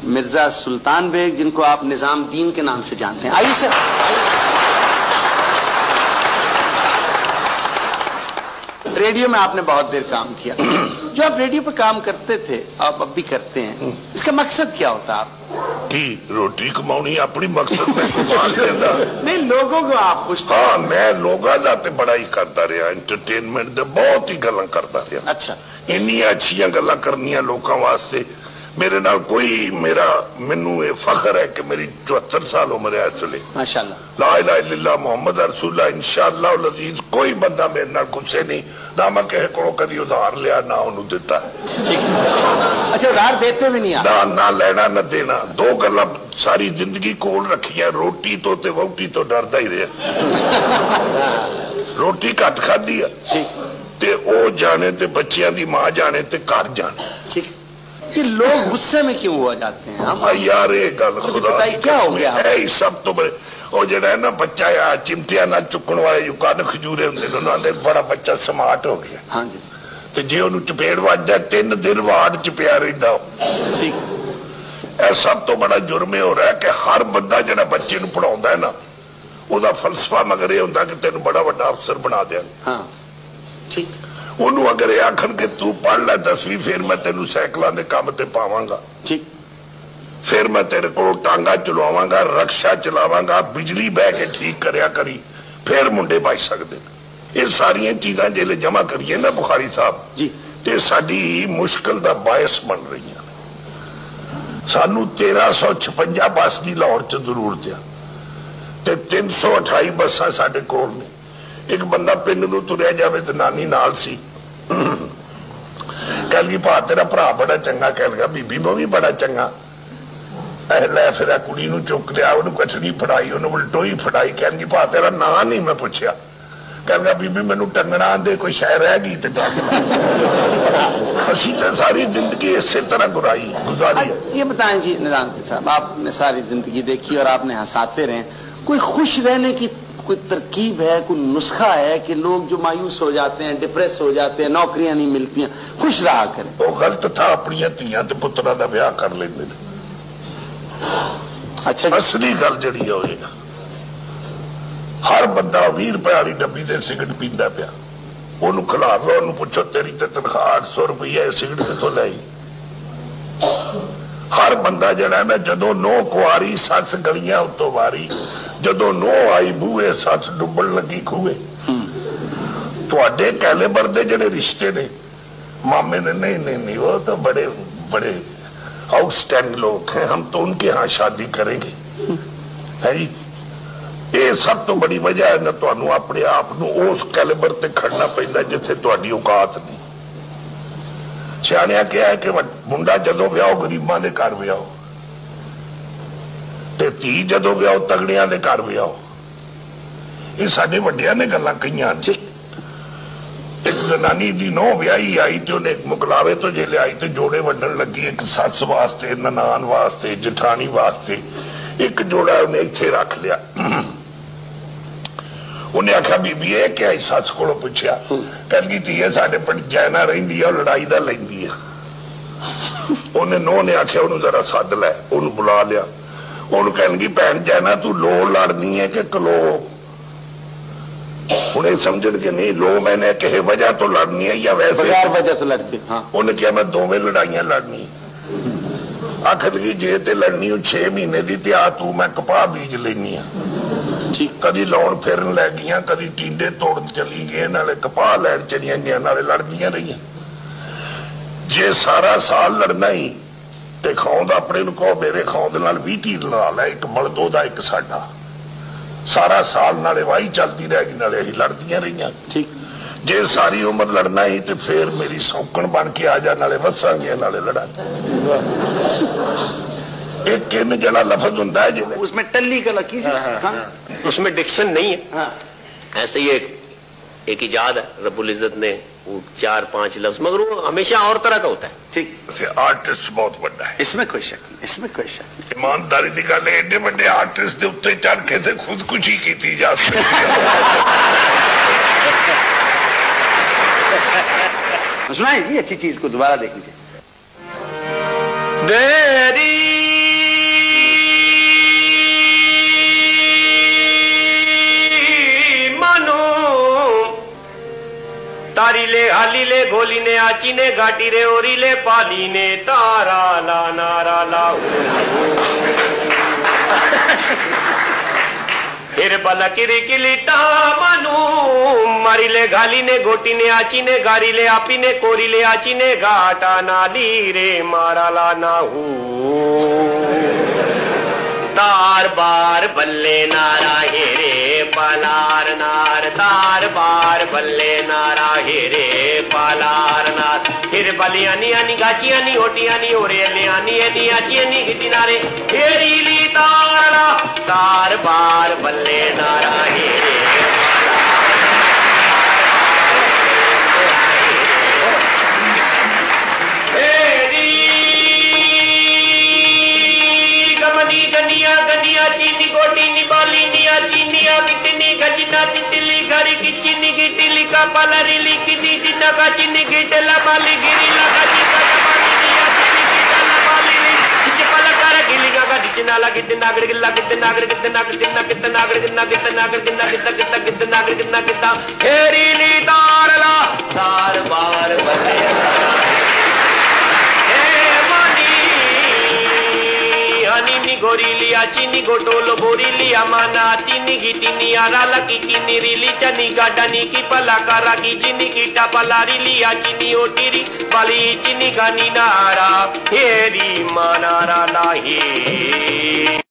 मिर्जा सुल्तान bag, जिनको आप निजामुद्दीन के नाम से जानते हैं। आइए सर। रेडियो में आपने बहुत देर काम किया। जो आप रेडियो पे काम करते थे, आप अब भी करते हैं, इसका मकसद क्या होता है आप? की रोटी कमानी अपनी मकसद में नहीं, लोगों को आप पूछते? हाँ, मैं लोगों का तो बड़ा ही करता रहा, एंटरटेनमेंट दे बहुत ही गल्लां करता रहा। अच्छा, इन्नी अच्छियां गल्लां करनियां लोगों वास्ते। मेरे नाल कोई मैनू ये फखर है कि मेरी 74 साल उम्र है इस वेले। माशाल्लाह, ला इलाहा इल्लल्लाह मुहम्मद रसूलुल्लाह, इंशाअल्लाह अज़ीज। कोई बंदा मेरे नाल गुस्से नहीं, ना मैं किसी को कभी उधार लिया ना उन्होंने दिता। ठीक है। अच्छा, उधार देते भी नहीं आप? ना लेना ना देना। दो गल्लां सारी जिंदगी कोल रखी है, रोटी तो ते वोटी तो डरदा ही रहा। रोटी घट खाधी है ते ओ जाने ते बच्चियां दी मां जाने ते घर जाने। ठीक, कि लोग गुस्से में क्यों हुआ जाते हैं? हम यार ये गल खुदा क्या हो गया है? सब तो बड़े ਉਹ ਜਿਹੜਾ ਹੈ ਨਾ ਬੱਚਾ ਆ ਚਿਮਟਿਆਂ ਨਾਲ ਚੁੱਕਣ ਵਾਲੇ ਜੋ ਕੰਨ ਖਜੂਰੇ ਹੁੰਦੇ ਨੇ, ਉਹਨਾਂ ਦੇ ਬੜਾ ਬੱਚਾ ਸਮਾਰਟ ਹੋ ਗਿਆ। ਹਾਂਜੀ, ਤੇ ਜੇ ਉਹਨੂੰ ਚਪੇੜ ਵੱਜਦਾ 3 ਦਿਨ ਵਾਰਡ ਚ ਪਿਆ ਰਹਿੰਦਾ। ਠੀਕ, ਇਹ ਸਭ ਤੋਂ ਬੜਾ ਜੁਰਮ ਇਹ ਹੋ ਰਿਹਾ ਕਿ ਹਰ ਬੰਦਾ ਜਿਹੜਾ ਬੱਚੇ ਨੂੰ ਪੜਾਉਂਦਾ ਹੈ ਨਾ, ਉਹਦਾ ਫਲਸਫਾ ਮਗਰ ਇਹ ਹੁੰਦਾ ਕਿ ਤੈਨੂੰ ਬੜਾ ਵੱਡਾ ਅਫਸਰ ਬਣਾ ਦਿਆਂ। ਹਾਂ, ਠੀਕ। ਉਹਨੂੰ ਅਗਰ ਇਹ ਆਖਣ ਕਿ ਤੂੰ ਪੜ ਲੈ 10ਵੀਂ, ਫਿਰ ਮੈਂ ਤੈਨੂੰ ਸਾਈਕਲਾਂ ਦੇ ਕੰਮ ਤੇ ਪਾਵਾਂਗਾ, ਠੀਕ, फिर मैं तेरे को टांगा चलावांगा, रक्षा चलावांगा, बिजली बह के ठीक करया करी, फिर मुंडे बच सकते। ये सारिया चीजा जिले जमा करिए ना बुखारी साहब जी, ते साडी मुश्किल दा बायस बन रही है। सानू 1356 बस की लाहौर च जरूरत है ते 328 बसा साडे कोल ने। एक बंदा पिंड नूं तुरिया जावे ते नानी नाल सी, कह लगी भा तेरा भरा बड़ा चंगा, कह लगा बीबी मैं भी बड़ा चंगा। लै फिर कुड़ी नूं चुक लिया, उन्होंने कचरी फड़ाई, उन्हें उल्टोई फड़ाई, कहनगी भा तेरा नां नहीं मैं पूछया। कहना बीबी मैनू टंगना दे, कोई शह रह गई तो टंग। असी तो सारी जिंदगी इसी तरह गुजारी है। ये बताएं जी निजामुद्दीन साहब, आपने सारी जिंदगी देखी और आपने हंसाते रहे, कोई खुश रहने की कोई तरकीब है, कोई नुस्खा है कि लोग जो मायूस हो जाते हैं, डिप्रेस हो जाते हैं, नौकरियां नहीं मिलती, खुश रहा करें? वो गलत था, अपनी धीयां ते पुत्तरां दा ब्याह कर लेंदे ने। अच्छा, असली गल जड़ी होएगा, हर बंदा 20 रुपए वाली डब्बी ते सिगरेट पींदा पिया, ओनू खिला लो, ओनू पुछो तेरी ते तनख्वाह 800 रुपया सिगरेट कितों लाई। हर बंदा जड़ा ना जदों नो कुआरी सस गलियां उत्तों वारी, जदों नो आई बूहे सस डुबन लगी खूहे। तुहाडे कैलेबर दे जड़े रिश्ते ने मामे ने नहीं वो तो बड़े बड़े आउटस्टैंडिंग लोग हैं, हम तो उनके यहाँ शादी करेंगे। है जी, ये सब तो बड़ी वजह है ना तुहानू अपने आप नू उस कैलेबर ते खड़ना पैंदा जिथे तुहाडी औकात नहीं। सियाणियां कहा है कि मुंडा जदों व्याहो गरीबां दे घर व्याहो ते धी जदों व्याहो तगड़ियां दे घर व्याहो। ये साडे वड्डियां ने गल्लां कहीआं ने। एक जनानी दी नौं व्याही आई ते उन्हें मुकलावे तो जे लियाई ते जोड़े वंडन लगी, एक सस वास्ते, ननान वास्ते, जठानी वास्ते। एक जोड़ा उन्हें इत्थे रख लिया। उन्हें आख्या बीबी ये क्या? सस को पूछया, कहगी धीए साडे पिंड जैना रहिंदी है, लड़ाई दा लैंदी है। उन्हें नौं ने आख्या उन्हें जरा सद लै, उन्हें बुला लिया। उन्हें कहगी भैन जैना तू लो लड़नी है कि कलो? उन्हें समझ के नहीं, लो मैंने किसी वजह तो लड़नी है या वैसे बगैर वजह तो लड़ती। हाँ। उन्हें क्या मैं दोवें लड़ाइयां लड़नी। आख लगी जे ते लड़नी 6 महीने की ते आ तू मैं कपाह बीज लेनी है। कदी लाउन फिरन लै गई, कदी टींडे तोड़न चली गई, नाले कपाह लैन चलिया गई, नाले लड़दियां रही। जे सारा साल लड़ना ही ते खौंद अपने नूं कहो मेरे खौंद नाल 20 तीर ला लै, एक बलदो दा एक साडा। सारा साल नाले वाही चलती रह गई, नाले असीं लड़दियां रही। ठीक, जे सारी उम्र लड़ना ही तो फिर मेरी सौकन बन के आ जा, नाले वसांगे नाले लड़ा। एक किन जला लफ्ज होता है जिन्हें उसमें टल्ली का लकी उसमें डिक्शन नहीं है। हाँ। ऐसे ही एक इजाद है रब्बुल इज्जत ने, वो 4-5 लफ्ज, मगर वो हमेशा और तरह का होता है। ठीक, आर्टिस्ट बहुत बड़ा है, इसमें कोई शक नहीं, इसमें कोई शक नहीं। ईमानदारी की गल है, एडे बड़े आर्टिस्ट के उत्ते चढ़ के ते खुदकुशी की जा सकती सुनाइए जी अच्छी चीज को दोबारा देख लीजिए। देरी घाली ले गोली ने आची ने घाटी रे ओरी ले पाली ने तारा ला नारा ला फिर बल किरी किलीटा मानू मारी ले घाली ने गोटी ने आची ने गारी ले आपी ने कोरी ले आची ने घाटा नाली रे मारा ला ना हूँ तार बार बल्ले नारा हेरे पालार नार तार बार बल्ले नारा हेरे पालार नार फिर बलियानी आनी गाची आनी ओटी आनी ओरे आनी एनी आची आनी गिटी नारे हेरी ली तारा तार बार बल्ले नारा हेरे गनिया गनिया चीनी गोटी नी बाली निया चीनिया कितनी गजना तितली घरी की चीनी गिटली का पलरी लिखनी जिना का चीनी गिटला बाली गिरी लगा चिका बाली निया चीनी गिटला बाली ली पला कर गिलिगा का दिचना लगी नागड़ गिल्ला कितना नागड़ कितना कितना कितना नागड़ कितना कितना नागड़ कितना कितना कितना कितना नागड़ कितना कितना हेरी ली तार ला तार बार बल्ले नी गोरी लिया चीनी गोटोलो बोरी लिया माना तीनी गिटीनी आरा लकी किनी रिली चनी गाडनी की पला कारा की चीनी कीटा पलारी लिया चीनी ओटीरी बाली चीनी गानी नारा हेरी मानारा लाही